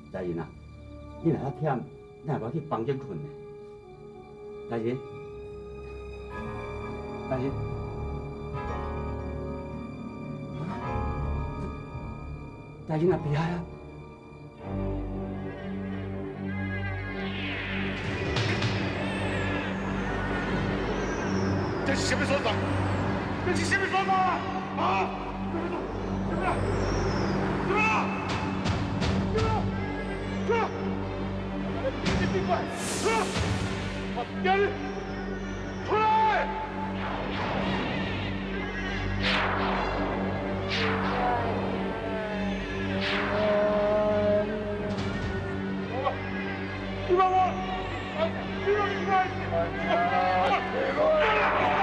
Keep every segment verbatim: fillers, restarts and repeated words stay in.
大人啊，你若较忝，你若无去房间困呢？大人，大人，大人啊，别啊！ 这是什么说法？这是什么说法啊？怎么了？怎么了？怎么了？怎么了？怎么了？你别怪！啊！把人出来！我，你把我，你让你开！别过来！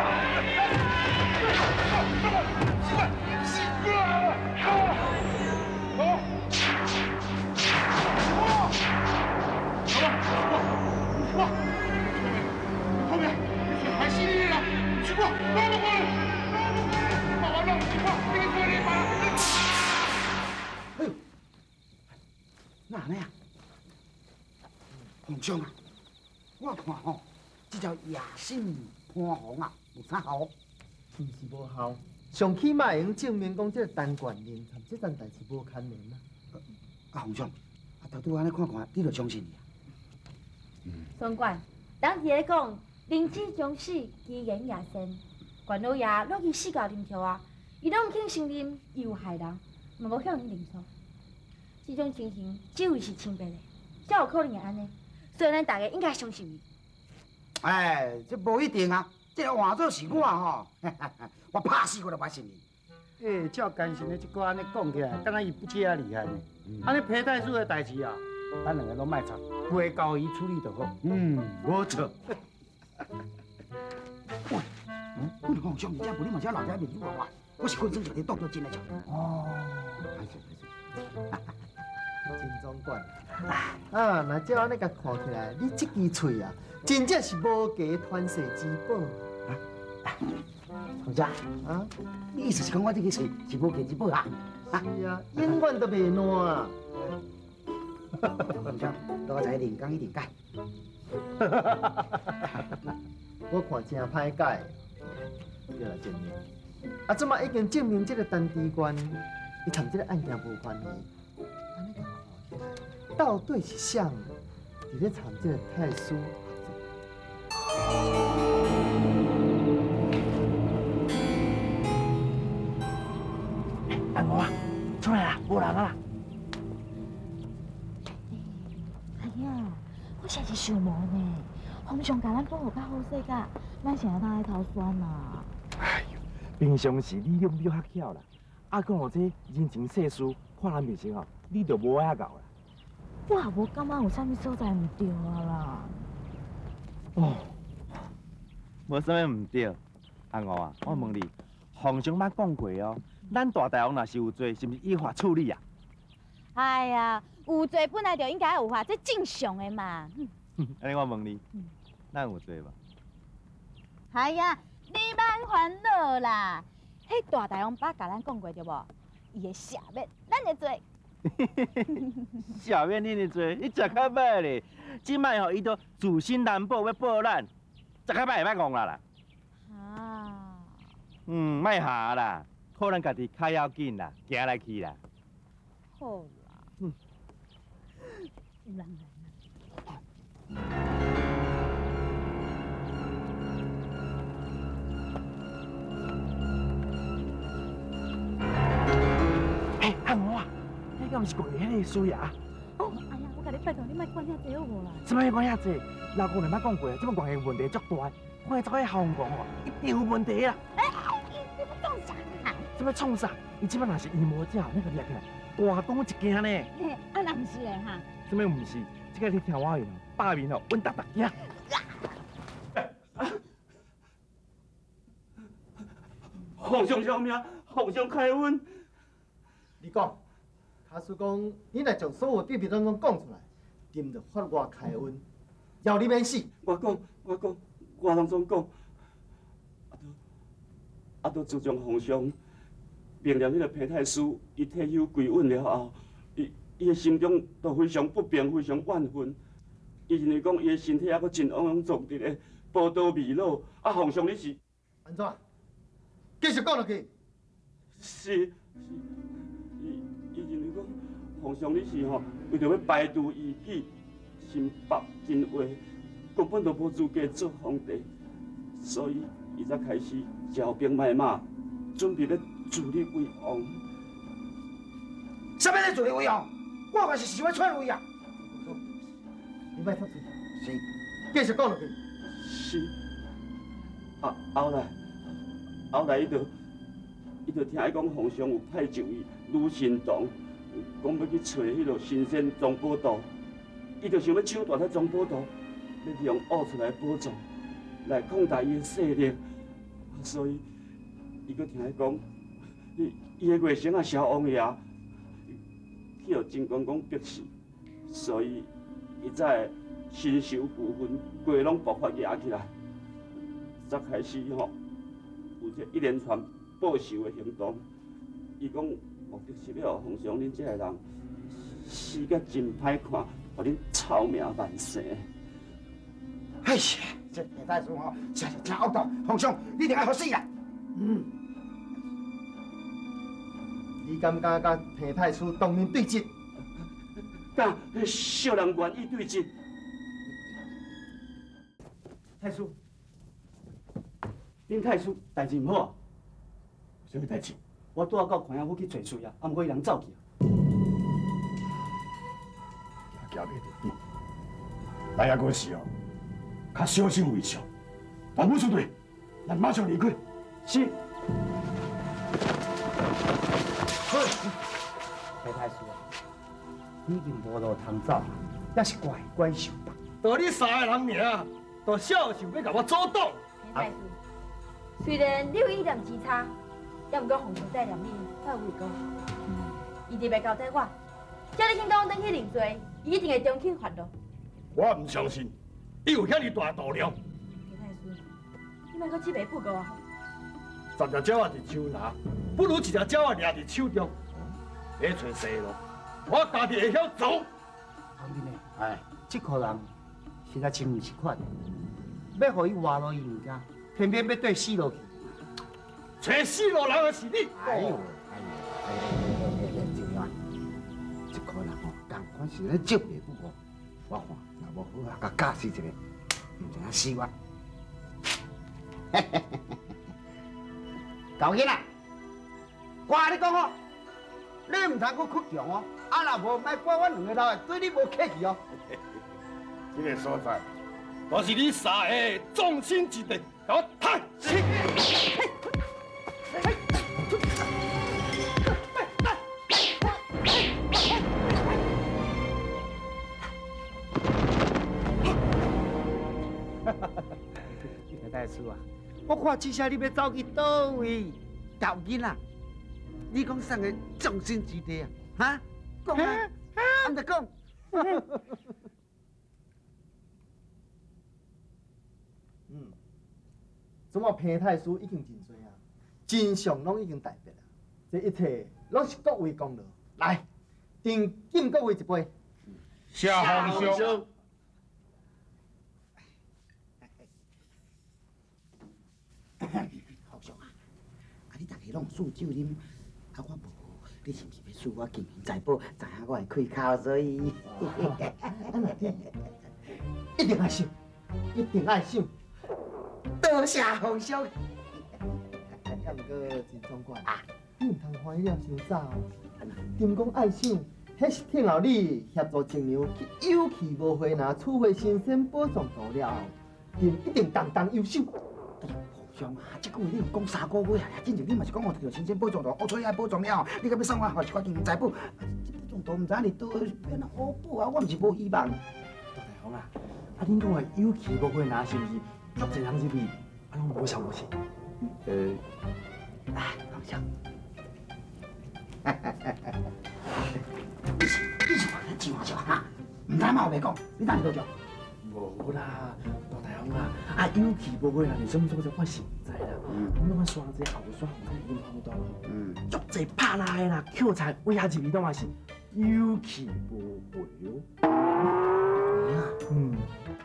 后面还犀利了，去过，拉不过来，拉不过来，把完了，去过，这个这里把。哎呦，哪呢呀？皇上啊，我看吼，这叫野性潘红啊，有啥好？ 毋是无效，上起码会用证明讲这个单管人参这件代志无牵连啊。 啊，皇上，啊，头拄安尼看看，你就相信伊啊？ 嗯。总管，当时咧讲。 灵芝将死，奇言野生。管老爷落去四角林条啊，伊拢唔肯承认伊有害人，嘛无向伊认错。这种情形只有是清白的，才有可能会安尼。所以咱大家应该相信伊。 哎，这无一定啊，这个换做是我吼，我拍死我都不信你。 哎，照甘心的这个安尼讲起来，敢若伊不遮厉害呢。安尼裴太叔的代志啊，咱两个拢卖插，归交伊处理就好。 嗯，无错。 喂，嗯，阮皇上，而且无你嘛只老仔面子话话，我是昆生小弟当作真来讲。哦，还是还是，金总管啊，那照安尼甲看起来，你这支嘴啊，真正是无价传世之宝。 皇上啊，你意思是讲我这个嘴是无价之宝啊？ 是啊，永远都袂烂啊。 皇上，多才灵光一定改。 我看真歹解，对啦，证明。啊，怎么已经证明这个陈知官，伊同这个案件无关系？安尼个看起来，到底是谁伫咧参这个太师？ 安我啊，出来啦，无人啊！ 哎呀，我实是想无呢。 皇上甲咱保护较好势个，咱成日当来偷酸啊！ 哎呦，平常时你用比较巧啦，啊，讲我这人情世事，看人面色吼，你就无遐够啦。 我也无感觉有啥物所在唔对啊啦。 哦，无啥物唔对，阿五啊，我问你，皇上捌讲过哦，咱大大王若是有罪，是毋是依法处理啊？ 哎呀，有罪本来就应该有罚，这正常的嘛。 安尼我问你。嗯 咱有罪吧？ 哎呀，你莫烦恼啦！迄大大王爸甲咱讲过对无？伊会赦免咱的罪。 赦免恁的罪，你食较歹咧！即摆吼，伊都自信难保要报咱，食较歹会歹讲啦啦。啊。嗯，莫下啦，靠咱家己较要紧啦，行来去啦。 好啦。嗯。有人来。 哎，汉我啊，你敢毋是讲迄个苏雅？ 哦，哎呀，我甲你拜托，你莫管遐济好无啦？ 什么要管遐济？老公人捌讲过啊，这么关系问题足大，看做迄校公讲哦，一定有问题啊！ 哎，你要创啥啊？ 什么创啥？伊即摆若是异魔者，那个掠起来，大公一惊呢。 嘿，啊，那毋是嘞哈？ 什么毋是？这个你听我言，八面哦，稳当当惊。皇上饶命！皇上开恩！ 你讲，卡叔讲，你来将所有秘密拢拢讲出来，朕就发我开恩，要你免死。 我讲，我讲，我拢总讲，啊都啊都自从皇上命令迄个裴太师伊退休归稳了后，伊伊的心中都非常不平，非常怨愤。伊认为讲伊的身体还阁真莽莽撞直的，波涛未落。啊，皇上你是安怎？继续讲落去。 是是，伊伊认为讲皇上你是吼，为着要排除异己，心白真话，根本就无资格做皇帝，所以伊才开始招兵买马，准备要自立为王。 什么咧自立为王？我可是想要篡位啊！ 你莫插嘴。是。继续讲落去。 是。啊，后来，后来伊就，伊就听讲皇上有派就伊吕神堂，讲要去找迄个神仙庄宝图，伊就想要抢夺迄庄宝图，要利用挖出来宝藏来扩大伊的势力，所以伊阁听讲，伊伊的外甥啊萧王爷去互真公公逼死，所以伊才身受负分，鬼拢爆发压起来。才开始吼，有这一连串报仇的行动。伊讲目的是要皇上恁这个人死甲真歹看，互恁臭名万世。 哎呀，这裴太叔吼，真是真恶毒！皇上，你一定要好死啦！嗯， 你敢敢甲裴太叔当面对质？ 敢小人愿意对质。 太叔。 恁太叔代志毋好啊？ 什么代志？ 我拄仔到县府去找水啊，啊，毋过伊人走去啊。 行袂得，来啊，个时哦，较小心为上。保姆出队，咱马上离开。 是。 好。裴太叔啊，已经无路通走，也是乖乖受吧。 道你三个人名，都小想要甲我阻挡。 裴太叔。虽然你有意念之差，也毋过皇上再念你再为个好。伊特别交代我，叫你轻当登去认罪，伊一定会重庆发落。 我唔相信，伊有遐尼大度量。 裴太叔，你莫阁七白不够啊！ 十只鸟仔伫手拿，不如一只鸟仔抓伫手中。要找西路，我家己会晓走。 皇帝呢？哎，这个人实在真唔是款，要互伊活落伊物件。偏偏要对死落去， 找死路人的是你。 哎呦，哎呦，哎哎哎哎，这样，这个人吼，同款是咧接袂不过，我看若无好啊，甲教示一个，唔知影死我。嘿嘿嘿嘿，高囡仔，我甲你讲哦，你唔通阁屈强哦，啊若无，莫怪我两个老的对你无客气哦。 这个所在，都是你三个忠心之地。给我抬起！ 裴太叔啊，我看这下你要走去倒位？高囡仔，你讲三个忠心之地啊？哈？讲啊！俺得讲。嗯。怎么裴太师已经真多啊？真相拢已经大白了，这一切拢是各位功劳。来，敬敬各位一杯。 谢皇兄。皇兄啊，啊你大家拢有酒啉，啊我无，你是毋是要赐我金银财宝，知影我会开口，所以。 一定爱想，一定爱想。 多谢皇兄。 要毋过真总管啊，你毋通欢喜了伤早哦。金讲爱想，迄是听候你协助青娘去有去无回拿取回神仙宝藏图了后，金一定当当优秀。 哎呀，皇兄啊，这句话你唔讲三个月啊，真正你嘛是讲我摕到神仙宝藏图，我取遐宝藏了后，你敢要送我好一寡金银财宝？这种图唔知你倒变哪好补啊？我毋是无希望。 大王啊，啊恁讲的有去无回拿是毋是足侪人入去？啊拢无相无信。 呃，哎，皇兄，你是你是话咱真话笑哈？唔知嘛有袂讲，你哪里多少？ 无啦，大大王啊，啊有去无回拿是什么所在，我是唔知啦。嗯，我们刷这后刷，我睇已经好多咯。嗯，足侪拍拉的啦，捡菜威胁入去都嘛是， 有去无回哦。嗯。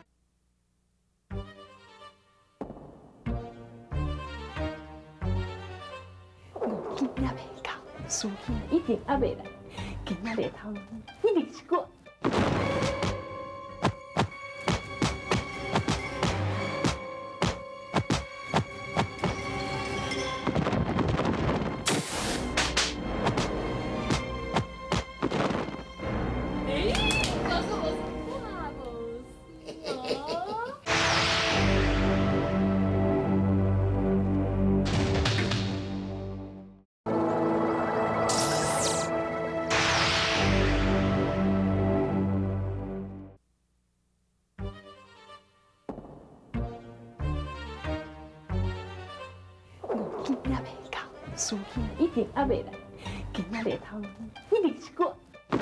五件也未到，事件一定还未来，今仔日头路一定是我。 也未到，事件一定还未来，今仔日头路一定是我。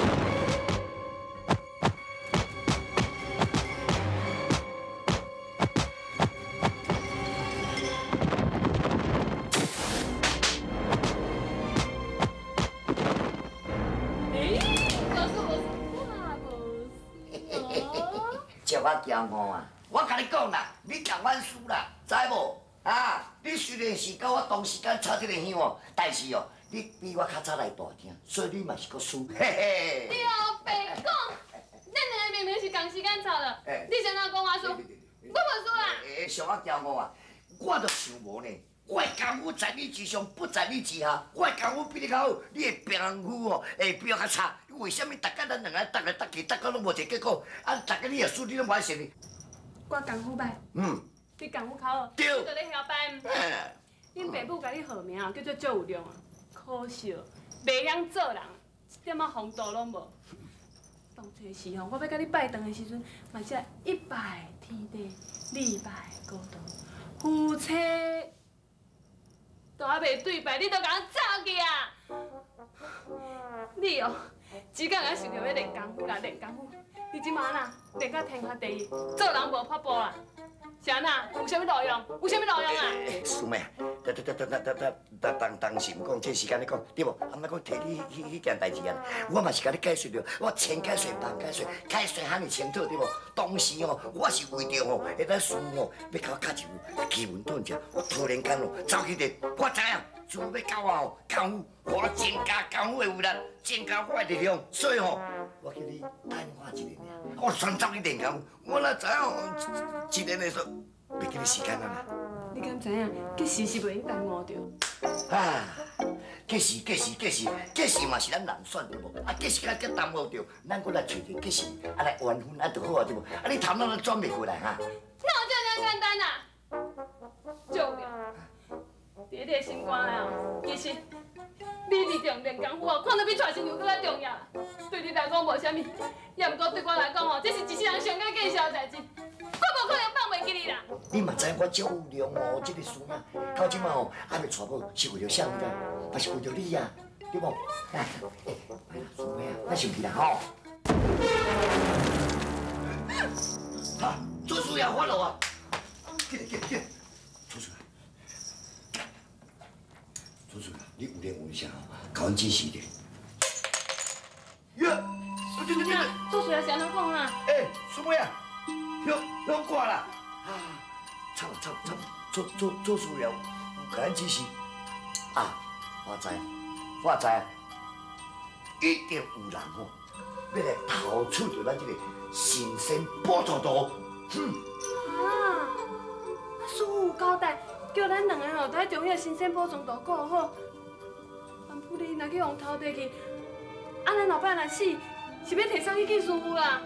叫我惊我啊！我甲你讲啦，你共阮输啦，知无？啊！你虽然是甲我同时间插这个香哦，但是哦，你比我较早来大厅，所以你嘛是搁输，嘿嘿。 对哦，白讲，咱两个明明是同时间插的，你先哪讲我输？我无输啦。 诶，上我惊我啊！我都想无呢，我的功夫在你之上，不在你之下。我的功夫比你较好，你的功夫哦，会比我较差。为什么大家咱两个搭来搭去，搭到拢无一个结果？啊，大家你也输，你拢无爱胜哩。 我功夫歹。嗯。 你功夫较好，你就咧晓摆。恁爸母甲你号名哦，叫做足有量啊，可惜袂晓做人，一点仔风度拢无。当初时吼，我要甲你拜堂的时阵，嘛只一拜天地，二拜高堂，夫妻都还袂对拜，你都甲我走去啊！你哦，只讲俺想着要练功夫啦，练功夫，你即马哪练到天下第一，做人无拍步啦。 是安那？有啥物路用？有啥物路用啊？ 师妹啊，等等等等等等等当当时毋讲，这时间你讲对无？啊，毋讲提你迄迄件代志啊，我嘛是甲你解说着，我千解说万解说，解说喊你清楚对无？当时哦，我是为着哦，下当输哦，要甲我卡一副奇门遁甲，我突然间哦，走去咧，我知影，就要教我哦，功夫，我增加功夫的有力，增加我的力量，所以吼，我叫你等我一年尔，我先走去练功夫，我哪知影哦，一年的说。 袂记你时间啊啦！ 你敢知影？计时是袂用耽误着。 啊，计时计时计时计时嘛是咱人选对无？啊，计时甲甲耽误着，咱搁来找着计时，啊来缘分啊就好啊对无？啊你头脑都转袂过来哈？ 哪有这样简单啊？就了，伫你心肝内哦，其实你力量练功夫哦，看得比娶新娘搁较重要。对你来讲无啥物，也毋过对我来讲哦，这是一世人上较见笑的代志。 我无可能放袂记你啦！ 你嘛知我足有量哦，这个孙啊，到即马哦还袂娶某，是为着啥物呢？嘛是为着你呀，对无？来，来啦，孙妹啊，咱上去啦吼！哈，做事要发落啊！紧紧紧，做事来，做事来，你有练有啥哦？甲阮指示者。呀，对对对， 做事要是安怎讲啊？ 哎，孙妹啊！ 休休挂啦！啊，差不差不差不，做做做事了，有甲咱指示啊！我知，我知，一定有人吼，要来偷取着咱这个神仙宝珠图。嗯。 啊！啊，师傅有交代，叫咱两个吼，在将迄个神仙宝珠图顾好。万不哩，若去互偷摕去，啊，咱老爸若死，是要摕啥去见师傅啦？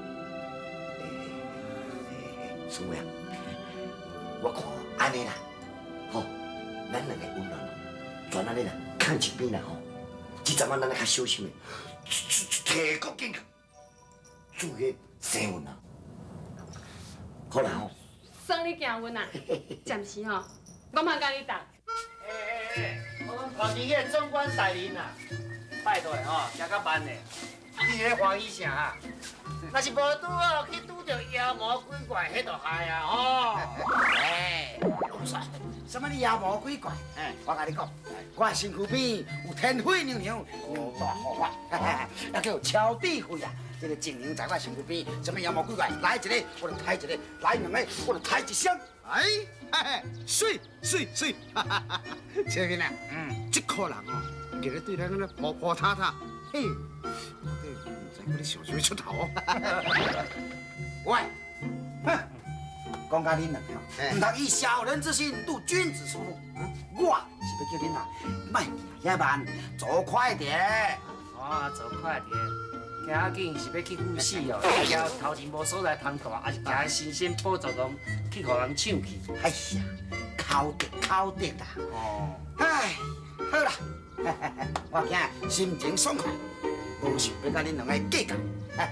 师妹啊，我看安尼啦，吼，咱两个温暖，全安尼啦，看一边啦吼，即阵仔咱来较小心的，提高警觉，注意生运啦，好啦吼。算你行运啊，暂时吼，我嘛甲你答。 哎哎哎，我们跑去迄中官大林啊，拜托的吼，行较慢的，你咧欢喜啥啊？ 若是无拄哦，去拄着妖魔鬼怪，迄就害啊吼！哎， 帅，什么你妖魔鬼怪？哎，我甲你讲，我身躯边有天妃娘娘，有大护法，那叫超智慧啊！这个精灵在我身躯边，什么妖魔鬼怪来一个，我就抬一个；来两个，我就抬一箱。哎，嘿嘿，水水水！前面啊，嗯，这颗人哦，今日对咱那婆婆塔塔，嘿，我这唔知我你想想出头哦。喂，哼。 讲甲恁两个，唔通以小人之心度君子之腹。我是要叫恁啊，莫行遐慢，走快点。 哦，走快点，行较紧是要去赴死哦。要头前无所在通大，还是行新鲜宝藏洞去互人抢去？ 哎呀，考得考得啦。哦。唉，好啦，我今日心情爽快，无想要甲恁两个计较。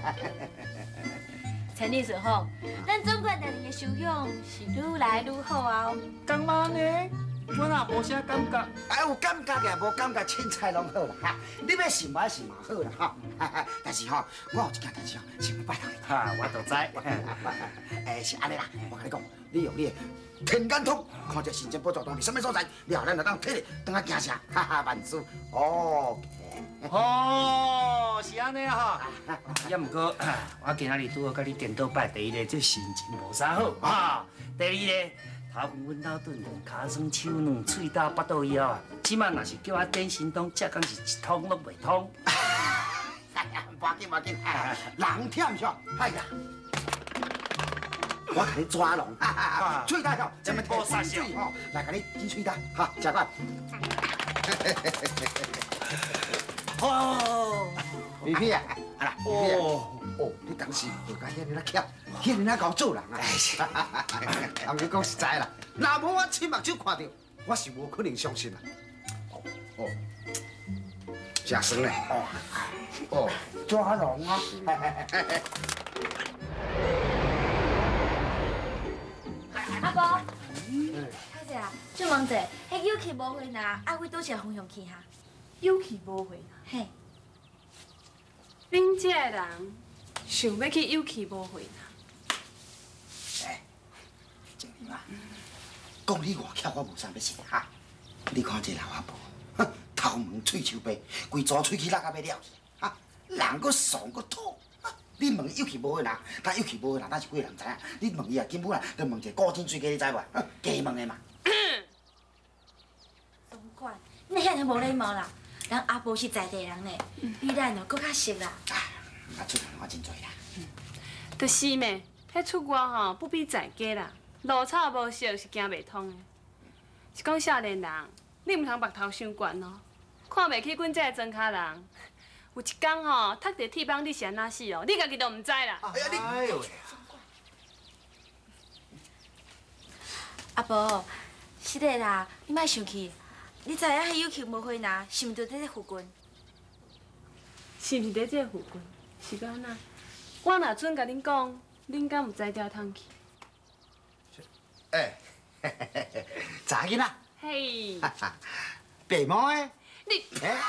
陈律师好，咱总管大人的修养是愈来愈好啊。 干嘛呢？我哪无啥感觉。 啊，有感觉嘅，无感觉，凊彩拢好啦哈。你要信嘛信嘛好啦哈。但是吼，我有一件代志哦，想要拜托你。 哈，我都知。 诶，是安尼啦，我甲你讲，你用你的天眼通看这神仙宝座洞是什么所在，了后咱就当摕咧，当啊行车，哈哈，万事哦。 哦，是安尼哈。也毋过，我今仔日拄好甲你颠倒拜。第一个，这心情无啥好啊。第二个，头份阮老顿骹酸手软，喙焦巴肚枵啊。即摆若是叫我点心通，这敢是一通都袂通。哎呀，无要紧无要紧，人忝上，哎呀，我甲你抓拢，喙焦吼，这么多水吼，来甲你挤喙焦，哈，食饭。哦，皮皮啊，啊啦，哦哦，你当时就甲遐尼那巧，遐尼那搞做人啊！哎，我讲实在啦，若无我亲目睭看到，我是无可能相信啦。哦哦，食酸嘞！哦哦，抓龙啊！ 阿伯，歹势啊，就问者，迄有气无回呐，阿伟倒是方向去哈？ 有气无回。 嘿， 恁这个人想要去有气无回呐？ 哎，静玲啊，讲你外巧，我无啥要信哈。你看这老阿婆，哼，头毛喙手白，规组喙齿落甲要了去，哈，人佫爽佫土。你问有气无回呐？他有气无回呐？咱是几个人知影？你问伊啊，根本啊，就问一个古井水鸡，你知无？假问的嘛。 总管，你遐尔无礼貌啦！ 人阿婆是在地人呢，比咱哦搁较熟啦。 啊，我出人我真多啦。 就是咩，迄出外吼不比在家啦，路草无熟是行袂通的。是讲少年人，你唔通目头伤悬哦，看袂起阮这个庄脚人。有一天吼，踢伫铁板你是安怎死哦，你家己都唔知啦。 哎呀，你哎呦！ 阿婆，是的啦，你莫生气。 你知影迄有气无回呐，是毋是在这附近？ 是毋是在这附近？是干安那？我若准甲恁讲，恁敢有知调通去？ 哎，查囡仔。 嘿。 爸母诶。 你。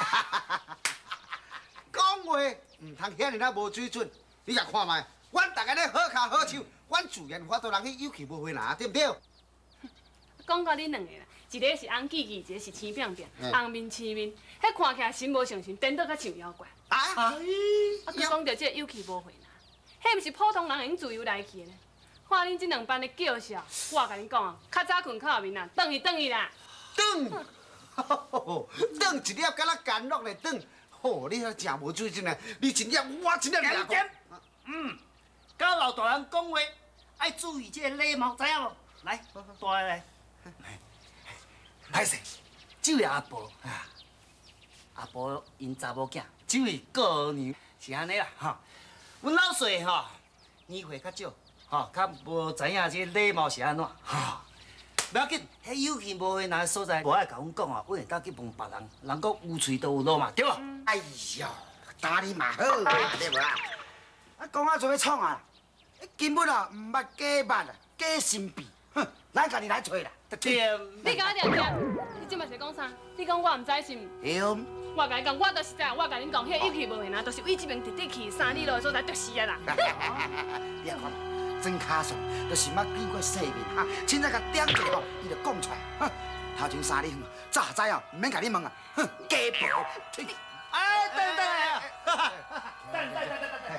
讲话唔通遐尼那无水准，你也看卖，阮大家咧好脚好手，阮自然法度人去有气无回呐，对不对？ 讲到恁两个啦。 一个是红记记，一个是青扁扁，红面青面，迄看起来神无相信，颠倒较像妖怪。啊！啊！佮讲到这有气无回呐，迄毋是普通人会用自由来去的。看恁这两班的叫嚣，我甲恁讲啊，较早困靠后面啊，转去转去啦。 转，转一粒敢若甘露的转，吼！你遐真无水准啊！你一粒，我一粒两个。 嗯，甲老大人讲话爱注意这个礼貌，知影无？来，大来。 歹势，这位阿婆啊，阿婆因查某囝，这位姑娘是安尼啦哈。阮老岁吼年岁较少，吼较无知影这礼貌是安怎哈。不要紧，迄有气无回那所在，无爱甲阮讲哦，阮会当去问别人，人讲有喙都有路嘛，对无？ 哎呦，打你嘛好，对无啦？啊，讲啊做要创啊，根本啊唔捌假捌啊，假神秘，哼，咱家己来找啦。 对，你甲我听听，你即摆是讲啥？你讲我唔知是毋？ 对。 我甲你讲，我都是知，我甲恁讲，迄有气无回呐，都是为这边直直去三里路的所在，就是啊啦。 你看， 装卡数，就是捌见过世面哈。凊彩甲点者吼，伊就讲出来。哼，头前三日早知哦，唔免甲你问啊。哼，假婆，退！哎，等等啊！等等等等等。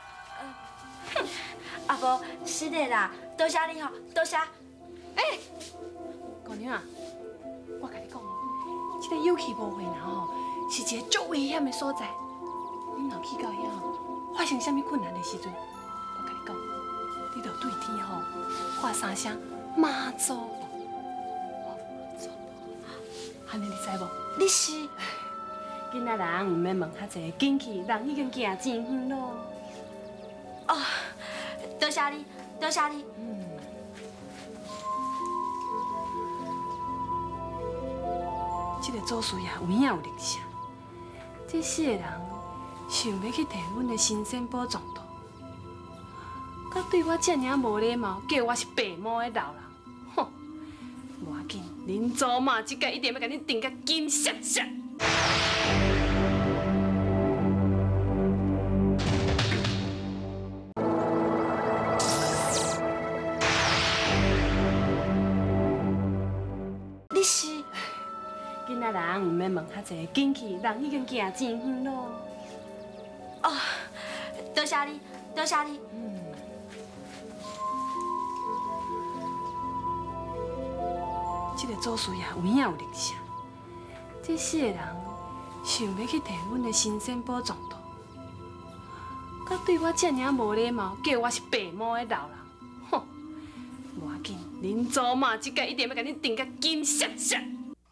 阿婆，是的啦，多谢你吼，多谢。 哎，姑娘啊，我甲你讲哦，这个有气无回呐吼，是一个足危险的所在。你若去到遐吼，发生什么困难的时阵，我甲你讲，你着对天吼喊三声妈祖婆，妈祖婆，安尼你知无？ 你是？ 囡仔人唔免问遐济，紧去，人已经行真远咯。 哦，多谢你，多谢你。 嗯。这个祖师爷有影有灵性，这世个人想要去摕阮的神仙宝撞到，佮对我这尔无礼貌，叫我是白毛的老人，哼！无要紧，恁祖妈这届一定要甲恁定甲金闪闪。 你是？ 囡仔人唔免问遐济，紧去，人已经行真远咯。 哦，多谢你，多谢你。 嗯。这个祖师爷有影有灵性，这世个人想要去摕阮的神仙宝撞到，佮对我这尔无礼貌，叫我是白毛的老人，哼！无要紧，恁祖妈这届一定要甲恁定甲金闪闪。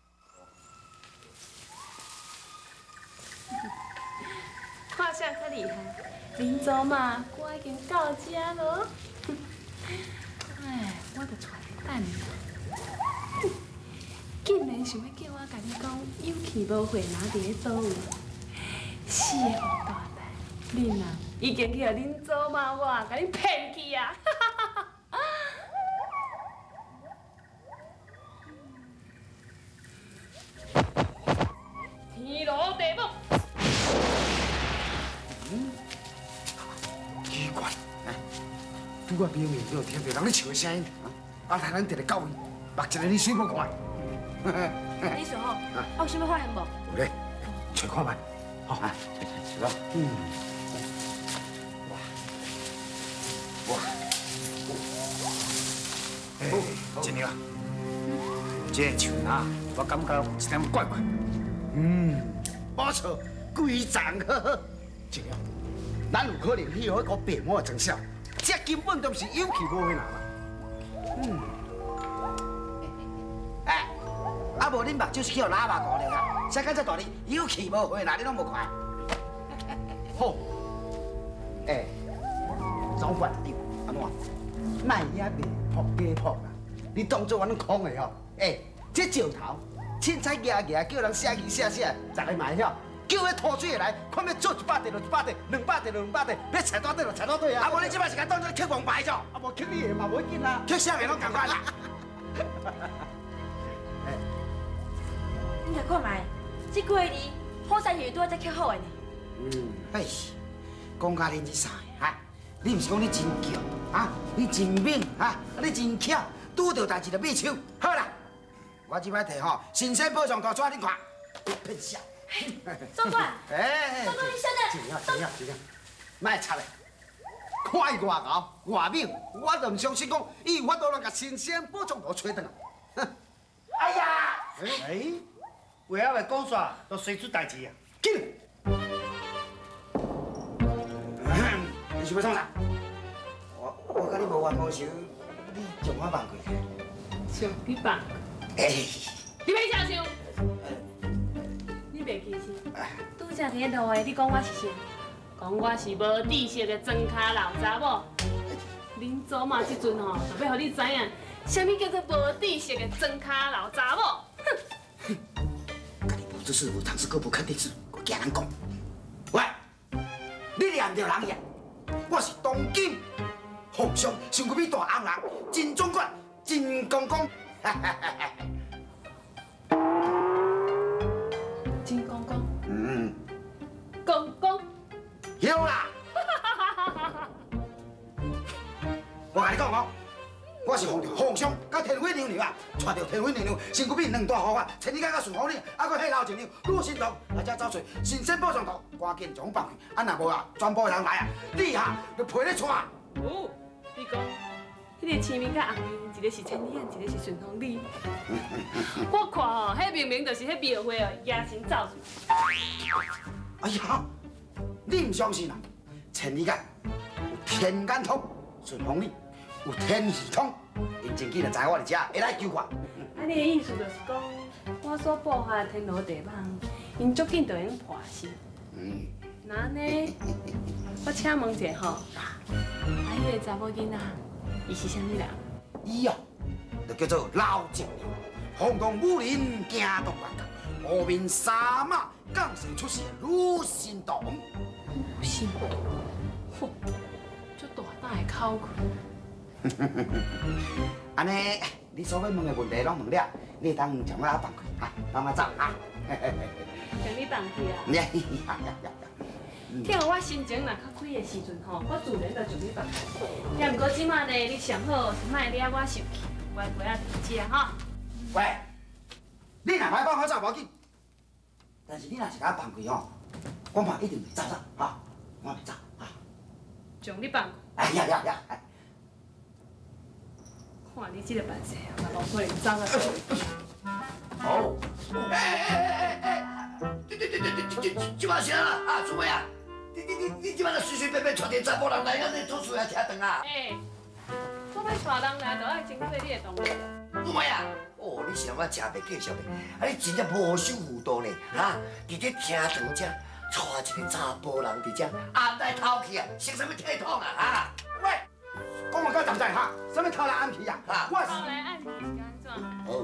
看啥较厉害？恁祖妈歌已经到遮咯。哎，我着带你等你。竟然想要叫我甲你讲有气无血拿伫咧倒位？死个王大蛋！恁啊，已经去互恁祖妈我甲你骗去啊！天罗地网。 嗯，奇怪，哎，拄我表面有听到人咧笑的声音，啊，台咱伫咧到位，目一个你水无看。 你说吼，我有啥物发现无？ 有咧，找看觅，好啊，是吧？嗯，哇哇，哎，真娘啊，这树啊，我感觉有一点怪怪。嗯，不错，规丛呵呵。真娘，咱有可能去予迄个白毛的装效，这根本都是有气无血人嘛。嗯。哎，啊无恁目睭是去互喇叭糊咧啊？谁敢遮大哩有气无血啦？你拢无看？好，哎，总管长，安怎？卖也卖扑假扑啦！你当作我拢空的吼？哎，这石头，凊彩夹夹，叫人写字写写，十个嘛会晓。叫迄拖水的来，看要做一百块就一百块，两百块就两百块，要菜单底就菜单底啊！啊无你即摆是甲当作捡王牌咗？啊无捡你的嘛无要紧啦，捡啥个拢共款啦。 你来看卖，这几个字好在越多才刻好的呢。 嗯，哎，讲甲恁这三个哈，你毋是讲你真强啊？你真敏啊？你真巧，拄到代志就变手。好啦，我即摆摕吼神仙宝藏图纸恁看，骗笑。 总管， 哎， 总管你小姐， 真呀真呀真呀，莫插咧，看伊外高外猛，我就唔相信讲伊有法度能甲神仙宝藏图吹转来。哎呀，哎，话还未讲煞，就生出代志啊！紧！你是要创啥？我我甲你无冤无仇，你将我放过去。 像你放？ 哎， 你别小想。你袂记是？拄则伫咧路的，你讲我是啥？讲我是无知识的装卡老查某。恁祖妈即阵吼，就要互你知影，啥物叫做无知识的装卡老查某。哼！ 家己无知识，有常识，佫无肯定事，佫惊人讲。喂，你念着人呀？我是当今皇上上过比大红人，真总管，真公公。 真公公。 嗯。公公。 有啦。我甲甲你讲哦，我是奉着皇上甲天妃娘娘啊，带着天妃娘娘身躯边两大护法，千里眼甲顺风呢，还佫迄老前娘陆心堂来遮找找神仙宝藏图，赶紧将放去。啊，若无啊，全部人来啊，你哈就陪你带。 哦，你讲，迄个青面甲红面，一个是千里眼，一个是顺风耳。我看哦，迄明明就是迄庙会哦，野神走出去。 哎呀，你唔相信啊？千里眼有天眼通，顺风耳有天耳通，因前几日知我伫遮会来救我。 安尼的意思就是讲，我所捕下的天罗地网，因足紧就用破死。嗯。那安尼，我请问一下吼，啊，迄个查某囡仔，伊是啥物人？ 伊哦，就叫做老正娘，轰动武林惊动万国，无名三马降世出世鲁神童。 鲁神童，嚯，足大胆的口气。 安尼，你所要问的问题拢问了，你当将我放开，哈，放我走哈。 将你放去啊？ 呀呀呀呀！ 听我心情若较开的时阵吼，我自然就将你放开。也毋过即马呢，你上好是莫惹我生气，乖乖啊伫遮吼。 喂，你若歹放我走无要紧，但是你若是甲我放开吼，我嘛一定袂走走，哈，我袂走，哈。 将你放开。 哎呀呀呀！ 看你这个办事，也无可能走啊！ 好。哎哎哎哎！对对对对对，这这这嘛是啊，啊，诸位啊，你你你你这摆随随便便带点查甫人来，安尼做厝也听长啊？ 哎，我要带人来，就要经过你的同意。 诸位啊，哦，你是让我真袂继续的，啊，你真正无守妇道呢，哈，伫这厅堂遮带一个查甫人伫遮，暗来偷去啊，成什么体统啊？啊？ 喂，讲话到站在哈，什么偷来暗去啊？我偷来暗去是安怎？ 哦。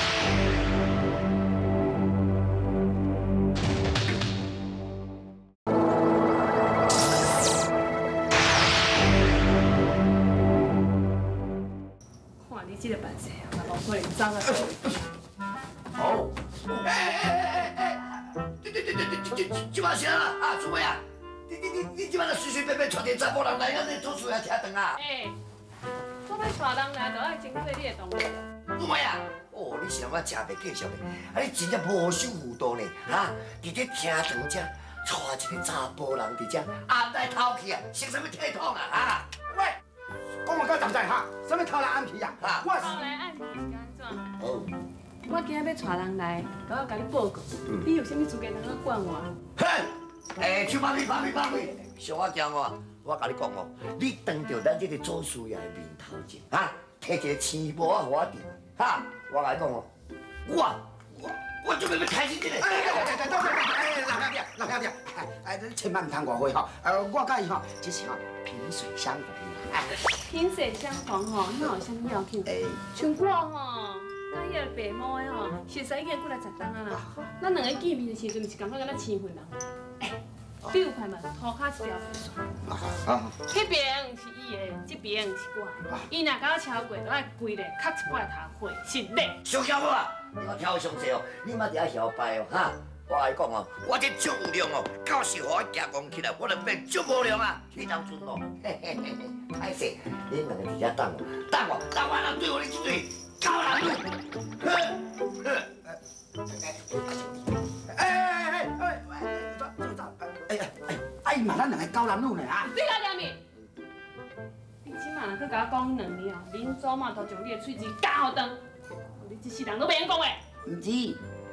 这个办事，也无可能走啊！ 好。哎哎哎哎！对对对对对，这这这嘛是啊，啊，诸位啊，你你你你这摆随随便便带点查甫人来，安尼做厝也听长啊？ 哎，我要带人来，就要经过你的同意。 诸位啊，哦，你是让我真袂继续的，啊，你真正无守妇道呢，哈，伫这厅堂遮带一个查甫人伫遮，暗来偷去啊，成什么体统啊？啊？ 喂！讲话到站在哈，什么偷来暗去啊？ 我偷来暗去是安怎？ 哦， 我今日要带人来，都要甲你报告。你有啥物资格通去管我？ 嘿，哎，手放开，放开，放开！小我惊我，我甲你讲哦，你当着咱这个祖师爷的面头前，哈，摕一个青帽啊，我滴，哈，我甲你讲哦，我我我准备要开始这个。哎哎哎哎， 等等，哎，老兄弟，老兄弟，哎，你千万唔通误会吼，呃，我甲伊吼，只是吼萍水相逢。 萍水相逢吼，哪有啥物要紧？像我吼，甲迄个白毛的吼，熟识已经过来十冬啊啦。咱两个见面的时阵，是感觉敢若青云人。哎，比如开门，涂骹一条飞线。迄边是伊的，这边是我的。伊若甲我超过，就爱规个磕一摆头血，是嘞。 上小伙啊，你我跳上济哦，你莫伫遐摇摆哦，哈。我甲你讲哦，我这足有量哦，到时互我行光起来，我就变足无量啊！迄当阵哦，嘿嘿嘿嘿，歹势，恁两个伫遮等我，等我，等我人对我哩一对高人路， 哎哎哎哎哎，走走走，哎哎哎，哎嘛，咱两个高男女呢啊！ 你来念面，你即马若去甲我讲两年哦，恁祖妈就将你的喙齿咬好长，你一世人都袂晓讲话。 唔是。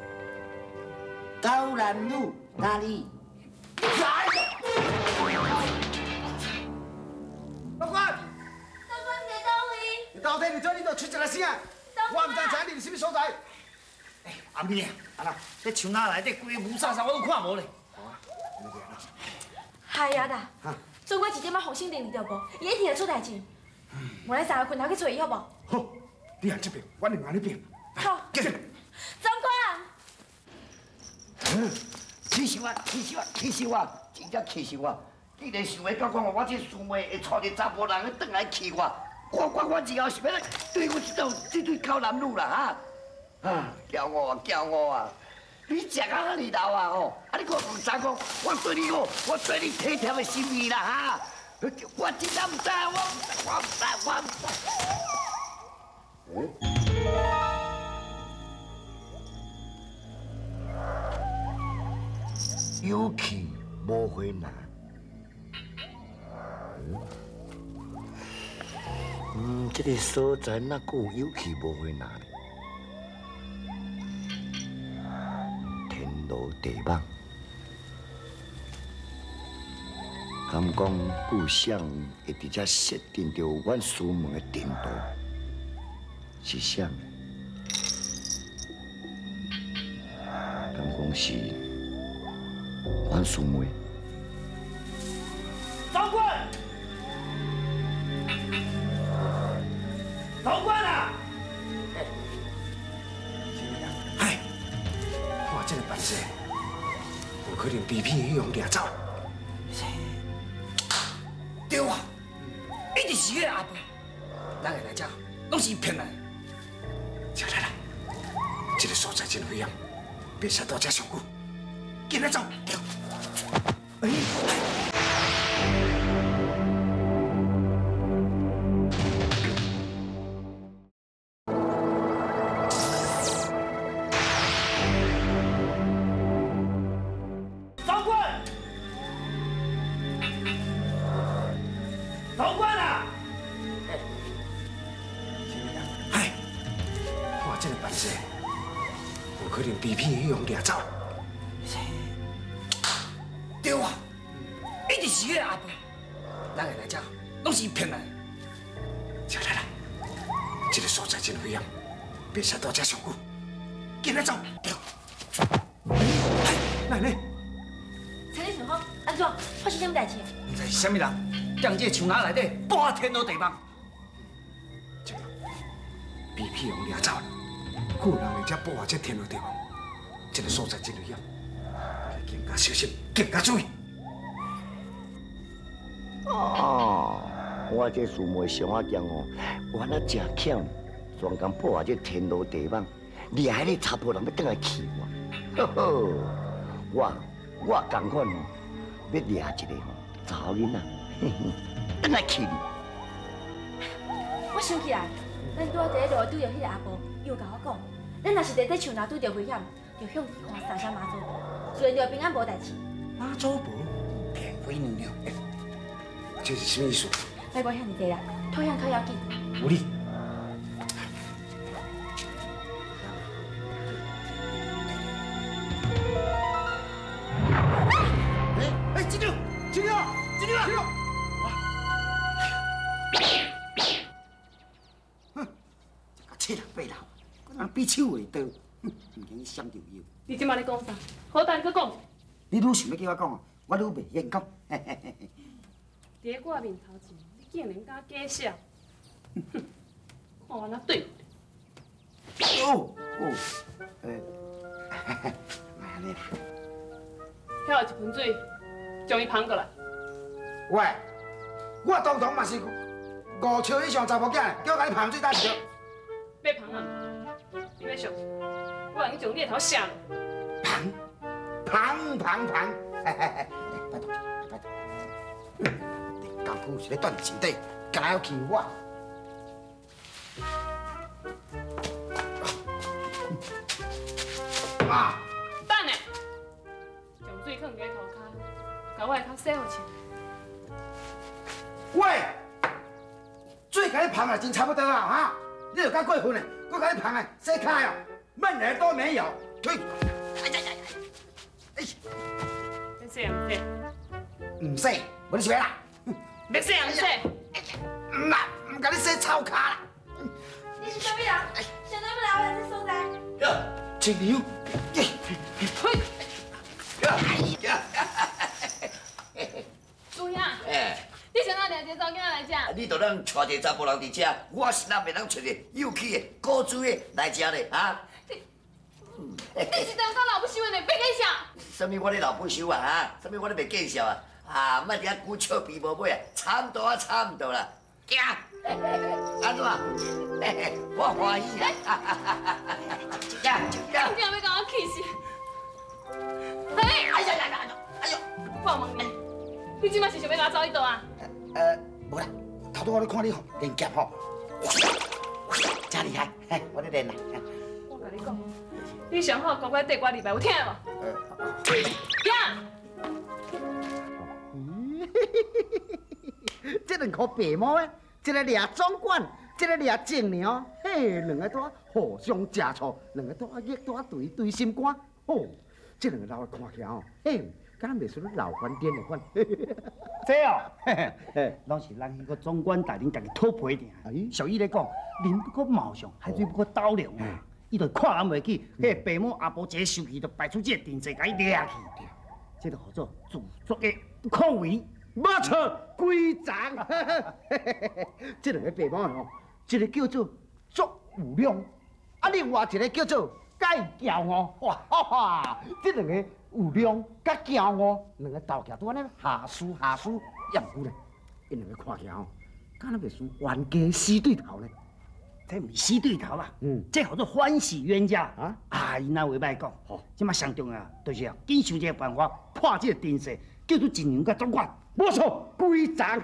高男女哪里？来！ 老官， 老官你在倒位？ 你到底你做你都出一个声，我唔知知你是什么所在。 哎，阿妹啊，啊啦，这墙哪内底规个雾煞煞，我都看无咧。好啊，你别啦。 嗨呀啦，做我一点仔红心定着无？伊一定会出代志。我来三个拳头去找伊好无？ 好，你行这边，我另外那边。 好。 继续。 总管。 嗯，气死我！气死我！气死我！真正气死我！你连想要讲讲我这师妹会带着查甫人去转来气我，我我我以后是要来对我这种这对高男女啦哈！啊，骄傲啊，骄傲啊！你食到安尼老啊吼！啊，你可唔知讲，我对你好，我对你体贴的心意啦哈！ 我真正唔知，我唔知，我唔知，我唔知。有气无回拿。嗯，这个所在哪个有气无回拿？天罗地网。 敢讲故乡会伫遮设定着阮师门的程度是啥？敢讲是阮师门？ 长官，长官啊！哎，看这个办事，有可能被骗去用掠走。 对啊，一直是迄个阿伯，咱会来遮，拢是伊骗咱。来来来，这个所在真危险，别徛到遮上久，紧来走。哎。长官。 长官啊！哎，看这个办事，有可能被骗去用掠走。对啊，一直是迄个阿伯，咱会来遮，拢是伊骗咱。来来来，这个所在真危险，别徛到遮上久，紧来走。哎，奶奶， 请你想好，安怎？发生什么代志？ 唔知是啥物人。 将这墙内内底搬天罗地网，这个被骗用掠走了，有人会遮保护这天罗地网，这个所在真危险，更加小心，更加注意。 哦，我这师妹上阿强哦，原来真巧，专工保护这天罗地网，厉害的查甫人要倒来气我，呵呵，我我同款哦，要掠一个吼查某囡仔。 等来气你！ 我想起来，咱拄仔第一路拄着迄个阿婆，伊有甲我讲，咱若是伫这树林拄着危险，就向伊看三声妈祖，自然就平安无代志。 妈祖婆骗鬼娘娘，这是什么意思？ 别管遐尼济啦，拖向较要紧。 有理。哎哎，金牛，金牛，金牛，金牛！ 哼，这个七人八人，个人比手画刀，哼，唔惊闪着腰。 你即马咧讲啥？好等佮讲。 你愈想要叫我讲，我愈袂愿讲。伫咧我面头前，你竟然敢假笑？哼，看我哪对？ 哦哦，诶，莫安尼啦。 遐有一盆水，将伊捧过来。 喂，我当堂嘛是。 五尺以上查某囝，叫我甲你捧水打是着。 要捧啊！你要上，我让你将你的头削了。 捧，捧捧捧！哎哎哎，拜托拜托，你工夫是咧锻炼身体，干那要欺负我？啊！ 等下，将水放在涂骹，甲我的脚洗好清。 喂！ 水甲你捧啊，真差不多啊，哈！你又敢过分嘞？我甲你捧啊，洗脚哦，闷耳都没有。去！哎呀呀呀！哎， 你洗唔洗？ 唔洗，我你洗啦。 要洗唔洗？ 唔啦，唔甲你洗臭脚啦。 你是啥物人？想哪要来我这所在？ 哟，真牛！ 嘿！ 哎呀！ 主兄。 哎。 你想哪掠一个查某囝来遮？ 你都咱带一个查甫人伫遮，我是哪袂当找一个有气的、古锥的来遮咧？啊！ 你你是当我老不喜欢的，别跟啥？ 什么我咧老不休啊？啊！什么我咧袂见笑啊？啊！莫伫遐鼓笑鼻无尾啊！差唔多啊，差唔多啦！行，安怎？我欢喜啊！行， 你竟然要甲我气死！哎！哎呀呀呀！哎呦！我问你，你即摆是想要甲我走去倒啊？ 呃，无啦，头拄我咧看你吼练剑吼，真厉害，嘿，我咧练啦。 我甲你讲，你上好乖乖缀我礼拜，有听无？听。 这两颗白毛诶，一个掠总管，一个掠正娘，嘿，两个都互相吃醋，两个都热都对对心肝，哦，这两个老看起来哦，嘿，敢若袂输咧老饭店的款。 这哦，嘿嘿，拢是咱迄个总管大人家己讨批定。俗语咧讲，人不过貌相，海水不过斗量啊。伊就看人袂起，迄白毛阿婆一个生气就摆出这个电掣，甲伊掠去。这就叫做自作的不可为。没错，规章。这两个白毛吼，一个叫做足有量，啊，另外一个叫做介骄傲。哇哈哈！这两个有量甲骄傲，两个斗徛都安尼下输下输，也唔过咧。因两个看起来吼，敢若袂输冤家死对头咧。这唔是死对头啦，嗯，这叫做欢喜冤家啊！啊，伊那话歹讲，吼，即马上重要就是要紧想一个办法破这个阵势，叫做晋阳甲总管。没错，规章。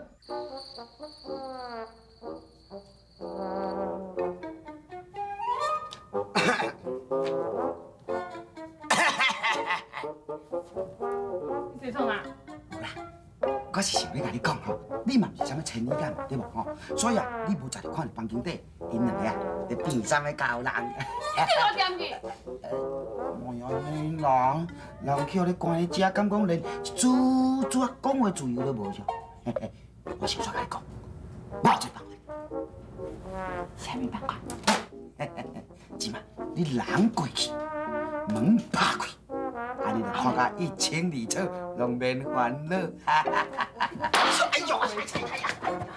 你做啥？ 无啦，我是想要甲你讲吼，你嘛是啥物千里眼对无吼？所以啊，你无在看伫房间底，因两个啊，伫边上咧交人。 你我点去？ 哎呀，你人人去互你关喺遮，敢讲连一句句讲话自由都无着？嘿嘿，我先煞甲你讲，我有一办法。啥物办法？嘿嘿嘿，即嘛，你人过去，门拍开。啊！你就看甲一清二楚，拢免烦恼。哎呦！哎呀！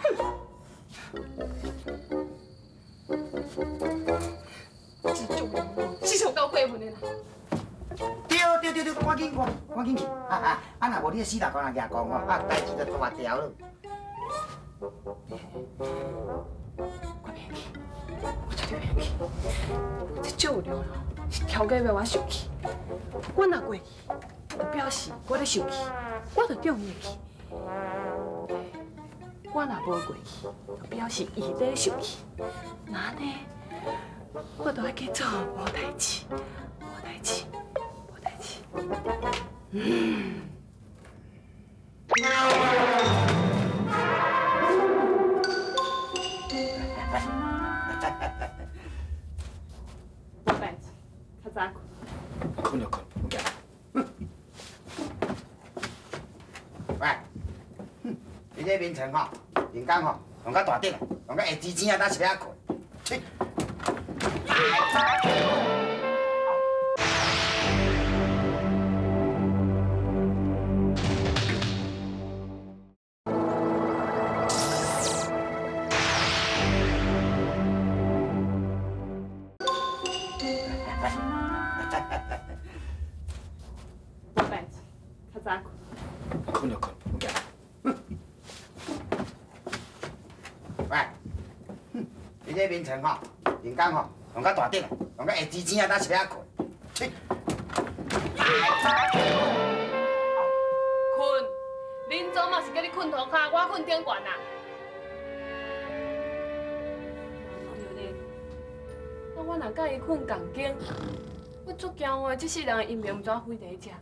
这种是上够过分的啦！ 对对对对，赶紧赶赶紧去！啊啊！啊！若无你死大官人举讲哦，啊代志就大条了。 我免去，我绝对免去。这酒有量是调解要我受气。我若过去，就表示我咧受气，我就中意去。我若无过去，就表示伊咧受气。那呢，我就爱去做无代志，无代志，无代志。嗯。无代志，较早困。 困就困，唔惊。喂，你这眠床吼，人工吼，用到大顶，用到下支尖啊，当是要困。去。 无代志，较早困。 困就困，唔惊。喂，你这眠床吼，人工吼，用到大顶，用到下支尖啊，当是要困。去。 困，恁祖嘛是叫你困涂骹，我困顶悬啦。对咧，啊我若甲伊困共间，我足惊我这世人的姻缘唔怎毁在遮。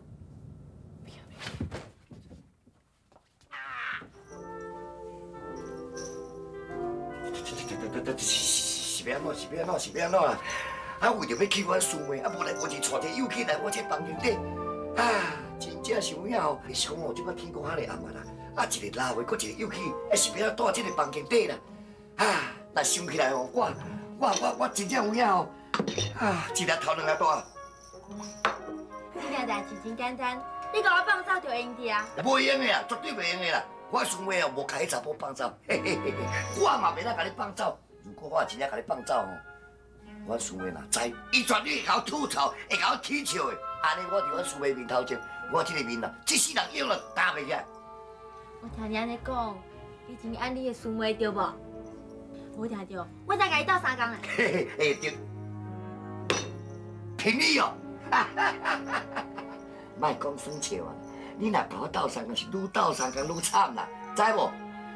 是要安怎？是要安怎？是要安怎啦？啊，为着要去我厝妹，啊，无来无去带一个友去来我这房间底，啊，真正想影吼，你想哦，即摆天公遐尼暗啊啦，啊，一个拉话，搁一个友去，还是要带这个房间底啦，啊，若想起来哦，我我我我真正有影哦，啊，一粒头两粒大。 这件代志真简单，你甲我放走就会用的啊。 袂用的啦，绝对袂用的啦。我厝妹哦，无甲迄查甫放走，嘿嘿嘿嘿，我嘛袂当甲你放走。如果我真正甲你放走哦，我厝妹若知，伊绝对会甲我吐槽，会甲我踢笑的。安尼我伫我厝妹面头前，我这个面啊，这世人用了打袂起来。 我听你安尼讲，你真爱你的孙妹对无？我听着，我再甲伊斗三工嘞。 嘿嘿，哎对，凭你哦，哈哈哈哈哈！莫讲耍笑啊，你若甲我斗三工，是愈斗三工愈惨啦，知无？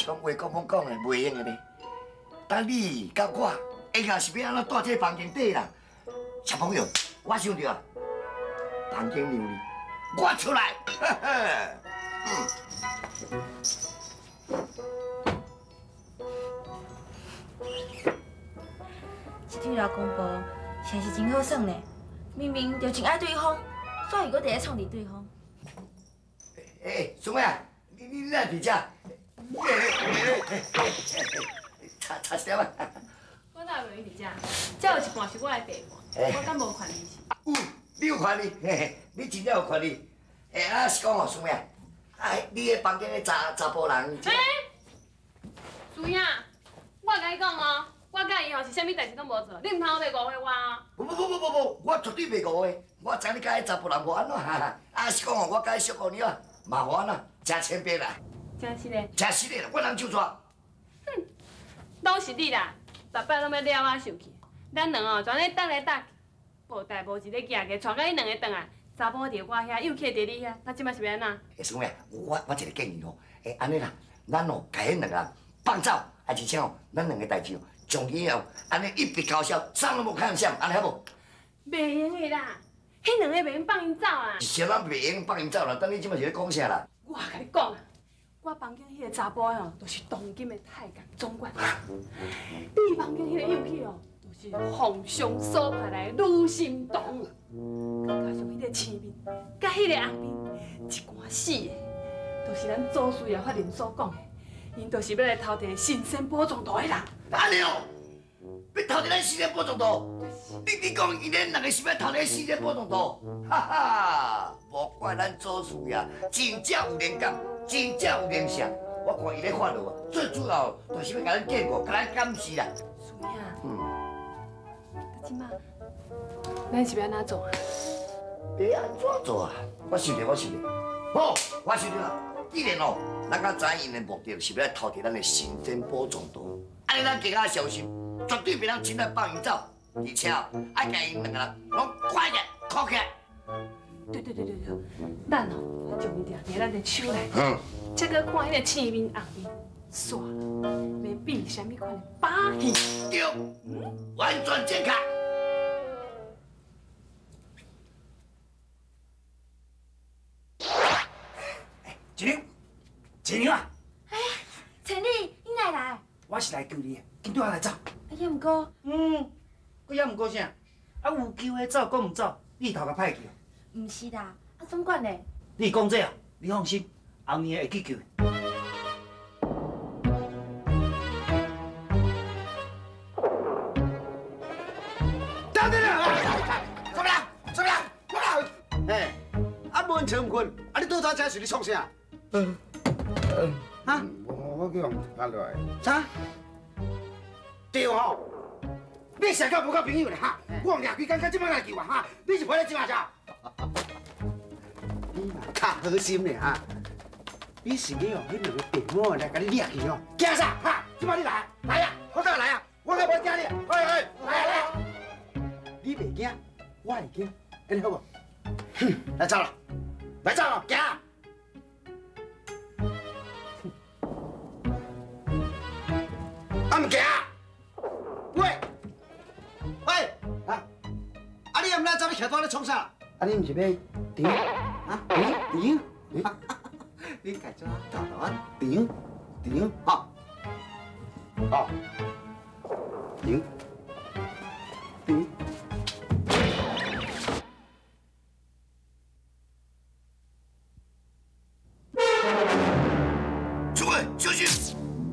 讲话讲讲讲的袂用的咧。等你甲我，以后是要安怎住这个房间底啦？小朋友，我想着啊，房间让你，我出来，呵呵，嗯。 这对老公婆实是真好耍呢，明明就真爱对方，所以搁伫咧创伫对方。 哎，孙妹啊，你你哪伫遮？差差点啊！ 我哪有伫遮？这有一半是我的地盘，我敢无权利是？ 有，你有权利，嘿嘿，你真正有权利。哎，啊是讲哦，孙妹啊，哎，你的房间的查查甫人。 哎，主影，我甲你讲哦。 我甲伊吼是啥物代志拢无做，你唔通在误会我啊！ 不不不不不不，我绝对袂误会。我知你甲迄查甫人无安怎，啊是讲哦，我甲伊小姑娘啊，嘛无安怎，真清白啦。 真是嘞。 真是嘞，我人就抓。 哼，拢是你啦，逐摆拢要了我受气。咱两个全咧等来等去，无代无志咧夹夹，带甲伊两个转来，查甫伫我遐，幼客伫你遐，那即摆是要安怎？ 哎，孙妹，我我一个建议哦，哎，安尼啦，咱哦，甲迄两个人放走，啊，而且哦，咱两个代志哦。 从以后，安尼一笔勾销，啥拢无可能想，安尼好无？ 袂用的啦，迄两个袂用放因走啊！ 是啥人袂用放因走啦？等你即摆是咧讲啥啦？ 我甲你讲啊，我房间迄个查甫吼，就是当今的太监总管。你房间迄个幼客哦，就是皇上所派来的女心动，佮加上迄个青面，甲迄个红面，一竿死的，都是咱祖师爷法令所讲的。 因就是要来偷摕新生宝藏图的人。 安尼哦，要偷摕咱新生宝藏图？你你讲因咱两个是要偷摕新生宝藏图？哈哈，无怪咱祖师爷真正有灵感，真正有灵性。我看伊咧发落，最主要就是要甲咱建国，甲咱感示啦。 苏影，嗯，那即马咱是要安怎做啊？ 要安怎做啊？我想着，我想着，好，我想着啦。 既然哦，咱甲知因的目的是要来偷摕咱的新珍宝藏图，安尼咱更加小心，绝对袂当轻易放因走，而且哦，爱甲因两个人拢快起来、铐起来。 对对对对对，咱哦，将伊抓伫咱的手内，嗯，再搁看迄个青面红面，煞了，要比啥物款的把戏？ 对，嗯，完全正确。 一娘，一娘啊！ 哎呀，陈丽，你哪来？ 我是来救你的，紧对我来走。 哎呀，唔过， 嗯，佫也唔过啥？啊，有机会走，佫唔走，你头壳歹去哦。 唔是啦，啊总管呢？ 你讲这啊，你放心，后年会去救。 等等啦！怎么啦？怎么啦？我啦！哎，啊，问陈坤，啊，你倒早车是你创啥？ 嗯，啊，我我叫人拍落来。啥？对吼，你谁甲无交朋友咧哈？我掠几工，到即摆来救我哈？你是陪来即马啥？你嘛较好心咧哈？你是要用迄两个地毛来甲你掠去哦？惊啥？哈？即摆你来，来呀！我再来啊！我可袂惊你，哎哎，来来，你袂惊，我会惊，安尼好无？哼，来走啦，来走啦，行。 啊唔行！喂，喂，啊！啊你也唔来，走你徛在咧创啥？啊你唔是要停？啊停停！你改做大头啊停停好，好停停。 诸位小心！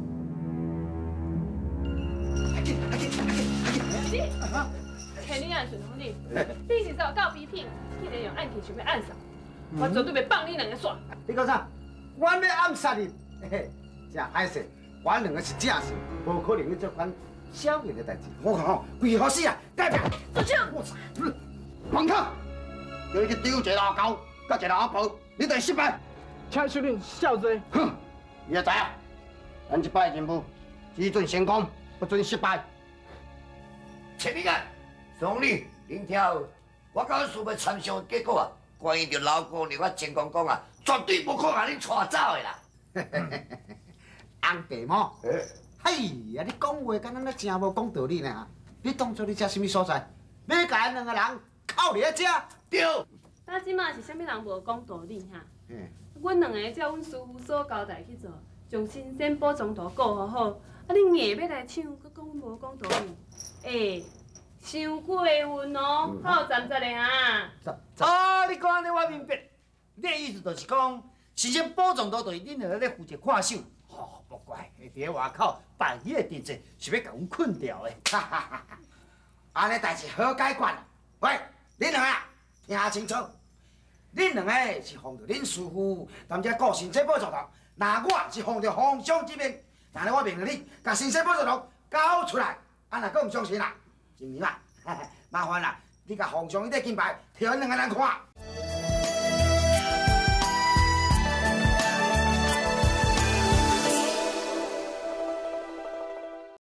肯定按顺从你，你是做告逼品，既然用案件想要暗杀，我绝对袂放你两个煞。 你讲啥？我要暗杀你，嘿嘿，真歹势，我两个是正事，无可能去做款小人的代志。我看吼，为何死啊？代表住手！ 我操！王康，叫你去丢一个老狗，甲一个老婆，你等于失败。 请司令少罪。 哼，你也知啊？咱这摆任务只准成功，不准失败。 前面个，从你聆听，我告诉要参详的结果啊，关于着老姑娘我前公公啊，绝对不可能你带走的啦。 人爸母。嘿呀，你讲话敢若咧真无讲道理呢？你当作你遮什么所在？要甲因两个人扣伫咧遮？对。 咱即马是啥物人无讲道理哈？ 嗯。 阮两个照阮师傅所交代去做，将新鲜保存图顾好好。啊，你硬要来抢，佮讲无讲道理？哎，伤过分哦，还有站在咧哈。 啊，你讲安尼我明白，你的意思就是讲，新鲜保存图就是恁两个咧负责看守。哦，不怪，伫咧外口办理的定制是要甲阮困掉的。哈哈哈哈！ 安尼代志好解决啦。喂，恁两个听清楚，恁两个是奉着恁师傅踮遮顾新鲜保存图，那我是奉着皇上之命。但是我命令你，把新鲜保存图交出来。啊，若佫唔相信啦，真明啦，麻烦啦，你甲皇上迄块金牌摕阮两个人看。